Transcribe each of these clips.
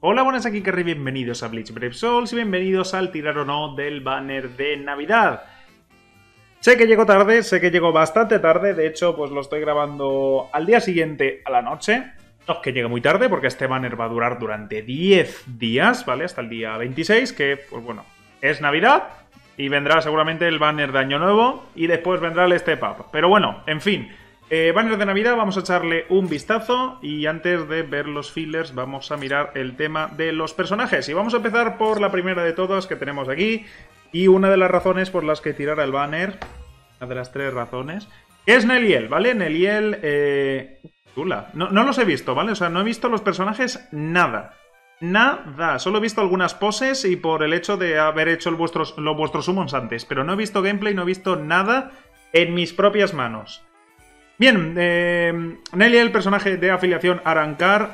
Hola, buenas, aquí Kerry, bienvenidos a Bleach Brave Souls y bienvenidos al tirar o no del banner de Navidad. Sé que llego tarde, sé que llego bastante tarde, de hecho pues lo estoy grabando al día siguiente a la noche. No es que llegue muy tarde porque este banner va a durar durante 10 días, ¿vale? Hasta el día 26, que pues bueno, es Navidad y vendrá seguramente el banner de Año Nuevo y después vendrá el Step Up. Pero bueno, en fin... banner de Navidad, vamos a echarle un vistazo y antes de ver los fillers vamos a mirar el tema de los personajes. Y vamos a empezar por la primera de todas que tenemos aquí y una de las razones por las que tirar el banner, una de las 3 razones, que es Neliel, ¿vale? Neliel, chula. No los he visto, ¿vale? O sea, no he visto los personajes nada. Nada, solo he visto algunas poses y por el hecho de haber hecho los vuestros summons antes, pero no he visto gameplay, no he visto nada en mis propias manos. Bien, Neliel, el personaje de afiliación Arrancar,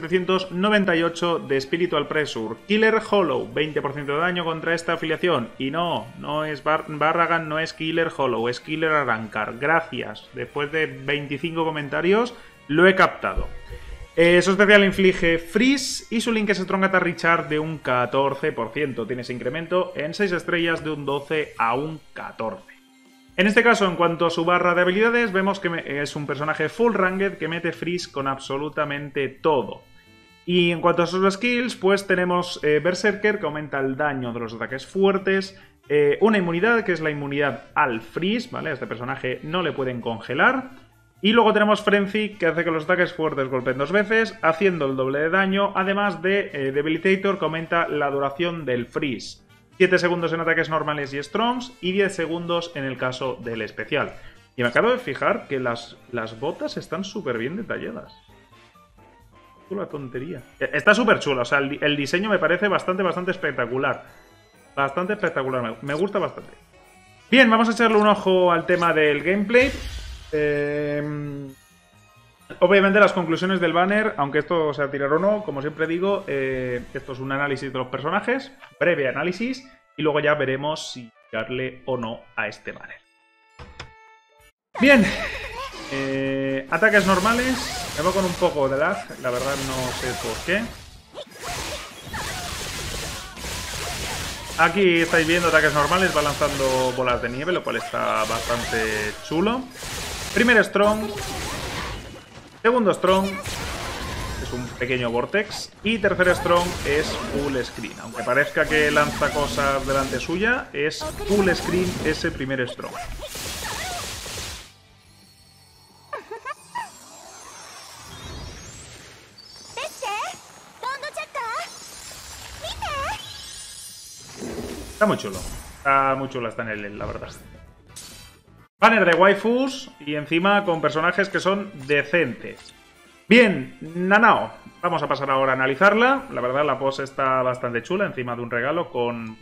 798 de Spiritual Pressure. Killer Hollow, 20% de daño contra esta afiliación. Y no es Barragan, no es Killer Hollow, es Killer Arrancar. Gracias, después de 25 comentarios lo he captado. Su especial inflige Freeze y su Link es Strong Attack Recharge de un 14%. Tiene ese incremento en 6 estrellas de un 12 a un 14. En este caso, en cuanto a su barra de habilidades, vemos que es un personaje full ranged que mete freeze con absolutamente todo. Y en cuanto a sus skills, pues tenemos Berserker, que aumenta el daño de los ataques fuertes, una inmunidad, que es la inmunidad al freeze, ¿vale? A este personaje no le pueden congelar. Y luego tenemos Frenzy, que hace que los ataques fuertes golpeen 2 veces, haciendo el doble de daño, además de Debilitator, que aumenta la duración del freeze. 7 segundos en ataques normales y strongs y 10 segundos en el caso del especial. Y me acabo de fijar que las botas están súper bien detalladas. Chula tontería. Está súper chula, o sea, el diseño me parece bastante espectacular. Bastante espectacular, me gusta bastante. Bien, vamos a echarle un ojo al tema del gameplay. Obviamente las conclusiones del banner, aunque esto sea tirar o no, como siempre digo, esto es un análisis de los personajes, breve análisis, y luego ya veremos si darle o no a este banner. Bien, ataques normales, me voy con un poco de lag, la verdad no sé por qué. Aquí estáis viendo ataques normales, va lanzando bolas de nieve, lo cual está bastante chulo. Primer Strong. Segundo Strong es un pequeño Vortex. Y tercer Strong es Full Screen. Aunque parezca que lanza cosas delante suya, es Full Screen ese primer Strong. Está muy chulo. Está muy chulo, está en el, la verdad. Banner de waifus y encima con personajes que son decentes. Bien, Nanao. Vamos a pasar ahora a analizarla. La verdad la pose está bastante chula encima de un regalo con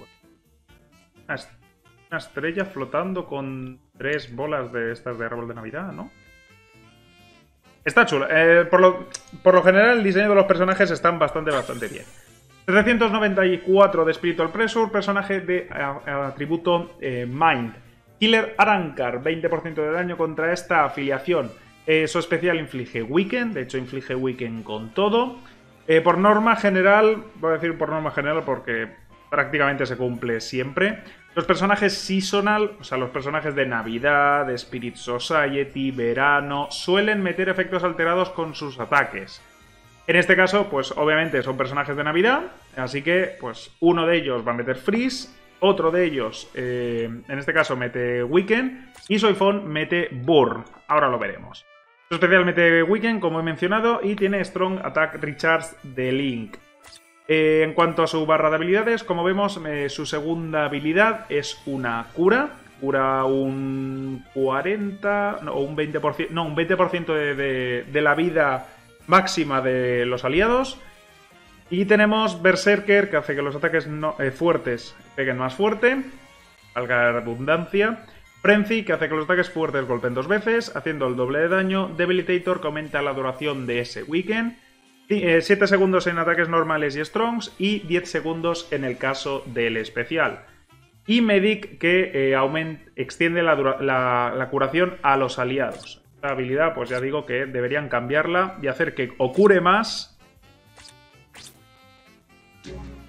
una estrella flotando con 3 bolas de estas de árbol de Navidad, ¿no? Está chula. Por lo general el diseño de los personajes están bastante bien. 794 de Spiritual Pressure, personaje de atributo Mind. Killer Arrancar, 20% de daño contra esta afiliación. Su especial inflige Weaken, de hecho inflige Weaken con todo. Por norma general, voy a decir por norma general porque prácticamente se cumple siempre. Los personajes seasonal, o sea, los personajes de Navidad, de Spirit Society, verano, suelen meter efectos alterados con sus ataques. En este caso, pues obviamente son personajes de Navidad, así que pues uno de ellos va a meter Freeze. Otro de ellos, en este caso, mete Weaken y Soifon mete Burn. Ahora lo veremos. Su especial mete Weaken, como he mencionado, y tiene Strong Attack Recharge de Link. En cuanto a su barra de habilidades, como vemos, su segunda habilidad es una cura. Cura un 40... no, un 20%... no, un 20% de la vida máxima de los aliados. Y tenemos Berserker, que hace que los ataques fuertes peguen más fuerte, valga la redundancia. Frenzy, que hace que los ataques fuertes golpeen 2 veces, haciendo el doble de daño. Debilitator, que aumenta la duración de ese Weaken. 7 segundos en ataques normales y Strongs y 10 segundos en el caso del especial. Y Medic, que extiende la curación a los aliados. Esta habilidad, pues ya digo que deberían cambiarla y hacer que o cure más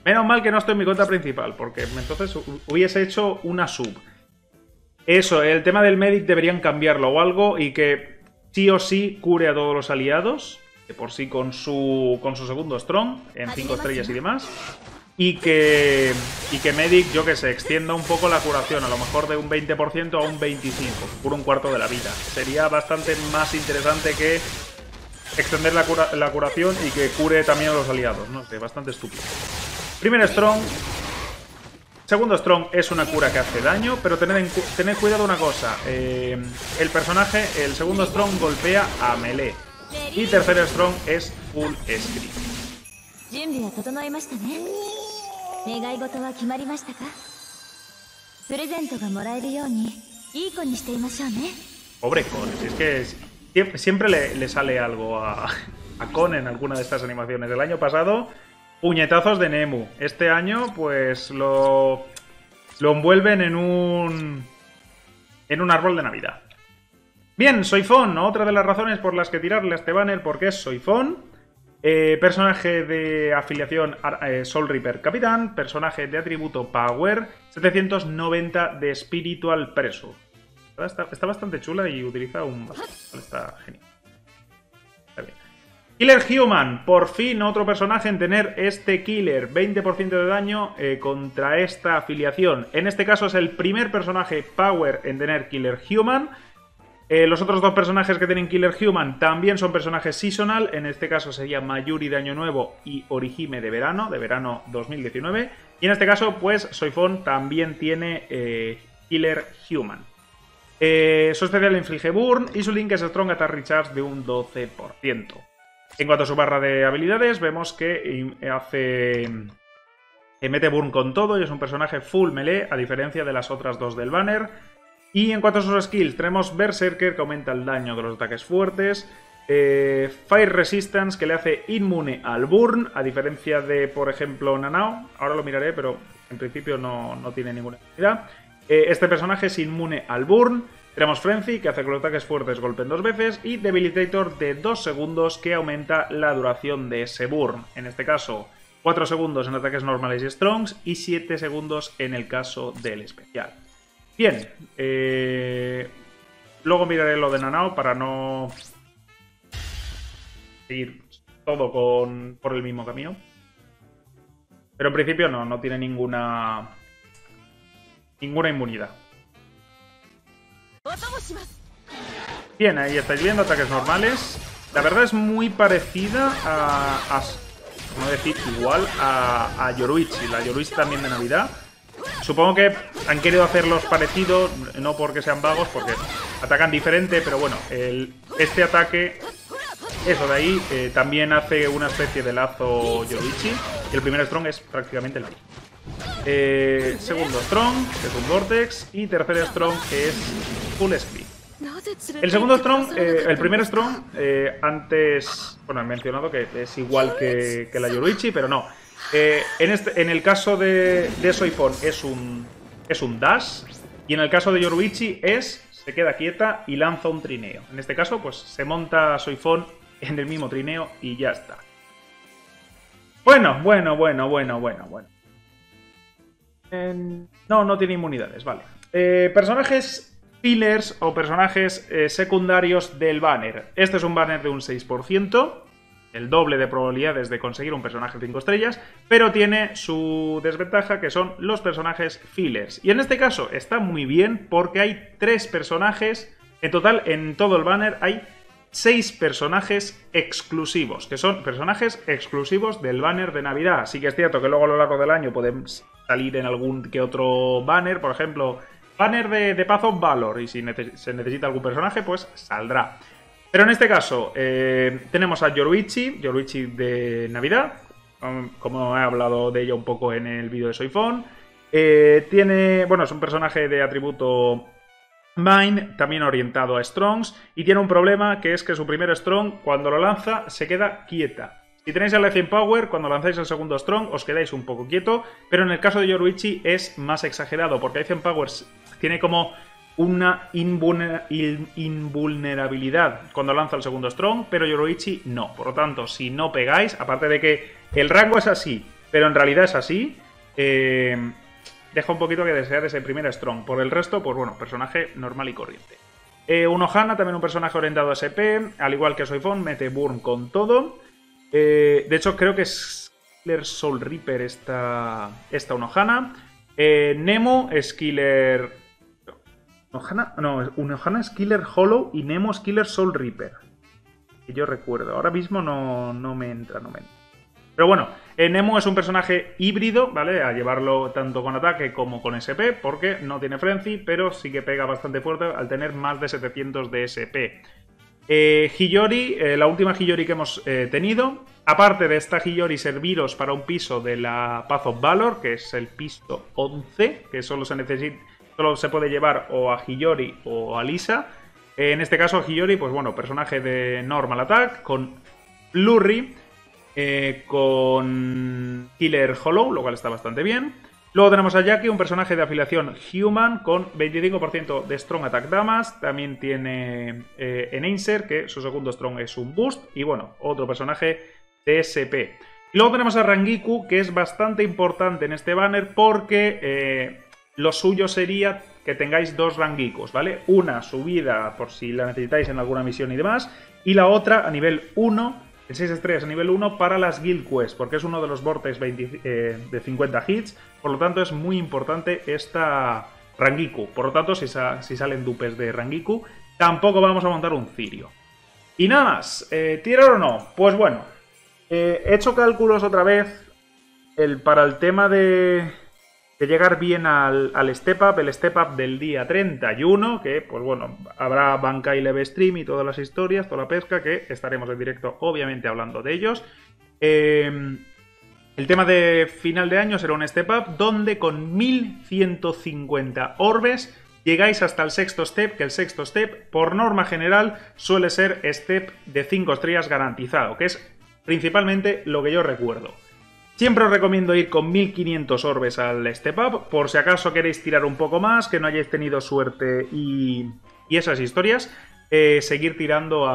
Menos mal que no estoy en mi cuenta principal, porque entonces hubiese hecho una sub. Eso, el tema del Medic deberían cambiarlo o algo y que sí o sí cure a todos los aliados, de por sí con su segundo Strong, en 5 estrellas y demás. Y que Medic, yo que sé, extienda un poco la curación, a lo mejor de un 20% a un 25%, por un cuarto de la vida. Sería bastante más interesante que extender la curación y que cure también a los aliados. No sé, bastante estúpido. Primer Strong. Segundo Strong es una cura que hace daño, pero tened cuidado una cosa. El personaje, el segundo Strong, golpea a melee. Y tercer Strong es full script. Pobre Con, es que siempre le sale algo a Con en alguna de estas animaciones. El año pasado, puñetazos de Nemu. Este año, pues lo envuelven en un árbol de Navidad. Bien, Soifon, otra de las razones por las que tirarle a este banner, porque es Soifon. Personaje de afiliación Soul Reaper Capitán, personaje de atributo Power, 790 de Spiritual Pressure. Está bastante chula y utiliza un... Está genial. Está bien. Killer Human, por fin otro personaje en tener este Killer, 20% de daño contra esta afiliación. En este caso es el primer personaje Power en tener Killer Human. Los otros dos personajes que tienen Killer Human también son personajes seasonal. En este caso sería Mayuri de Año Nuevo y Orihime de verano 2019. Y en este caso, pues, Soifon también tiene Killer Human. Su especial inflige Burn y su link es Strong Attack Recharge de un 12%. En cuanto a su barra de habilidades, vemos que mete Burn con todo y es un personaje full melee, a diferencia de las otras dos del banner. Y en cuanto a sus skills, tenemos Berserker, que aumenta el daño de los ataques fuertes. Fire Resistance, que le hace inmune al Burn, a diferencia de, por ejemplo, Nanao. Ahora lo miraré, pero en principio no tiene ninguna utilidad. Este personaje es inmune al Burn. Tenemos Frenzy, que hace que los ataques fuertes golpeen 2 veces. Y Debilitator de 2 segundos, que aumenta la duración de ese Burn. En este caso, 4 segundos en ataques normales y Strongs. Y 7 segundos en el caso del especial. Bien, luego miraré lo de Nanao para no seguir todo por el mismo camino. Pero en principio no tiene ninguna inmunidad. Bien, ahí estáis viendo ataques normales. La verdad es muy parecida a no decir igual, a Yoruichi, la Yoruichi también de Navidad. Supongo que han querido hacerlos parecidos, no porque sean vagos, porque atacan diferente, pero bueno, este ataque, eso de ahí, también hace una especie de lazo Yoruichi, y el primer Strong es prácticamente el mismo. Segundo Strong, que es un Vortex, y tercer Strong, que es Full Speed. El segundo Strong, el primer Strong, antes, bueno, he mencionado que es igual que la Yoruichi, pero no. En el caso de Soifon es un dash, y en el caso de Yoruichi se queda quieta y lanza un trineo. En este caso, pues se monta Soifon en el mismo trineo y ya está. Bueno. No tiene inmunidades, vale. Personajes fillers o personajes secundarios del banner. Este es un banner de un 6%. El doble de probabilidades de conseguir un personaje 5 estrellas, pero tiene su desventaja, que son los personajes fillers. Y en este caso está muy bien porque hay 3 personajes, en total en todo el banner hay 6 personajes exclusivos, que son personajes exclusivos del banner de Navidad. Sí que es cierto que luego a lo largo del año pueden salir en algún que otro banner, por ejemplo, banner de Path of Valor, y si se necesita algún personaje, pues saldrá. Pero en este caso tenemos a Yoruichi de Navidad, como he hablado de ella un poco en el vídeo de Soifon. Es un personaje de atributo Mine, también orientado a Strongs, y tiene un problema, que es que su primer Strong, cuando lo lanza, se queda quieta. Si tenéis el Lithium Power, cuando lanzáis el segundo Strong, os quedáis un poco quieto, pero en el caso de Yoruichi es más exagerado, porque Lithium Power tiene como una invulnerabilidad cuando lanza el segundo Strong, pero Yoruichi no. Por lo tanto, si no pegáis, aparte de que el rango es así, pero en realidad es así. Deja un poquito que desear ese primer Strong. Por el resto, pues bueno, personaje normal y corriente. Unohana, también un personaje orientado a SP, al igual que Soifon, mete Burn con todo. De hecho, creo que es Killer Soul Reaper esta Unohana. Nemo es Killer... Unohana es Killer Hollow y Nemo es Killer Soul Reaper. Que yo recuerdo. Ahora mismo no me entra. Pero bueno, Nemo es un personaje híbrido, ¿vale? A llevarlo tanto con ataque como con SP, porque no tiene Frenzy, pero sí que pega bastante fuerte al tener más de 700 de SP. Hiyori, la última Hiyori que hemos tenido. Aparte de esta Hiyori, serviros para un piso de la Path of Valor, que es el piso 11, que solo se puede llevar o a Hiyori o a Lisa. En este caso, Hiyori, pues bueno, personaje de Normal Attack, con Flurry, con Killer Hollow, lo cual está bastante bien. Luego tenemos a Jackie, un personaje de afiliación Human con 25% de Strong Attack Damage. También tiene Enhancer, que su segundo Strong es un boost. Y bueno, otro personaje de SP. Y luego tenemos a Rangiku, que es bastante importante en este banner porque lo suyo sería que tengáis dos Rangikus, ¿vale? Una subida por si la necesitáis en alguna misión y demás. Y la otra a nivel 1... El 6 estrellas a nivel 1 para las Guild Quests, porque es uno de los Vortex de 50 hits. Por lo tanto, es muy importante esta Rangiku. Por lo tanto, si salen dupes de Rangiku, tampoco vamos a montar un Cirio. Y nada más, ¿tirar o no? Pues bueno, he hecho cálculos otra vez para el tema de llegar bien al Step Up, el Step Up del día 31, que pues bueno, habrá banca y live stream y todas las historias, toda la pesca, que estaremos en directo obviamente hablando de ellos. El tema de final de año será un Step Up donde con 1150 orbes llegáis hasta el sexto step, que el sexto step por norma general suele ser step de 5 estrellas garantizado, que es principalmente lo que yo recuerdo. Siempre os recomiendo ir con 1500 orbes al Step Up, por si acaso queréis tirar un poco más, que no hayáis tenido suerte y esas historias, seguir tirando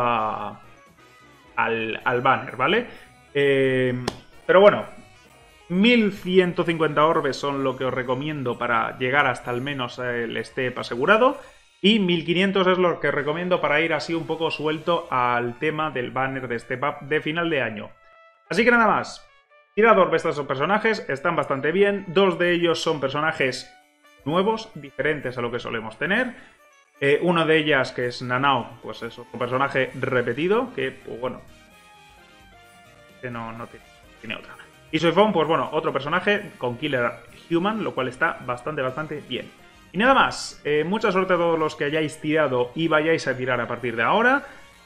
al banner, ¿vale? Pero bueno, 1150 orbes son lo que os recomiendo para llegar hasta al menos el Step asegurado, y 1500 es lo que os recomiendo para ir así un poco suelto al tema del banner de Step Up de final de año. Así que nada más. Tirad orbes a estos personajes, están bastante bien. Dos de ellos son personajes nuevos, diferentes a lo que solemos tener. Uno de ellas, que es Nanao, pues es un personaje repetido, que, pues bueno, que no tiene otra. Y Soifon, pues bueno, otro personaje con Killer Human, lo cual está bastante bien. Y nada más, mucha suerte a todos los que hayáis tirado y vayáis a tirar a partir de ahora.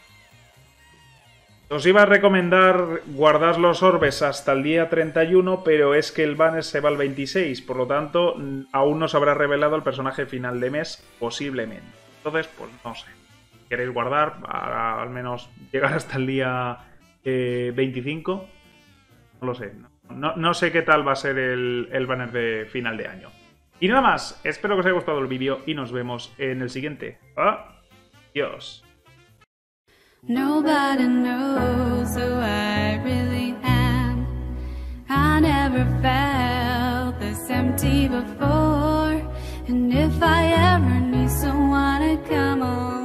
Os iba a recomendar guardar los orbes hasta el día 31, pero es que el banner se va al 26, por lo tanto, aún no se habrá revelado el personaje final de mes, posiblemente. Entonces, pues no sé. Si queréis guardar, al menos llegar hasta el día 25, no lo sé. No sé qué tal va a ser el banner de final de año. Y nada más, espero que os haya gustado el vídeo y nos vemos en el siguiente. Adiós. Nobody knows who I really am. I never felt this empty before. And if I ever need someone to come on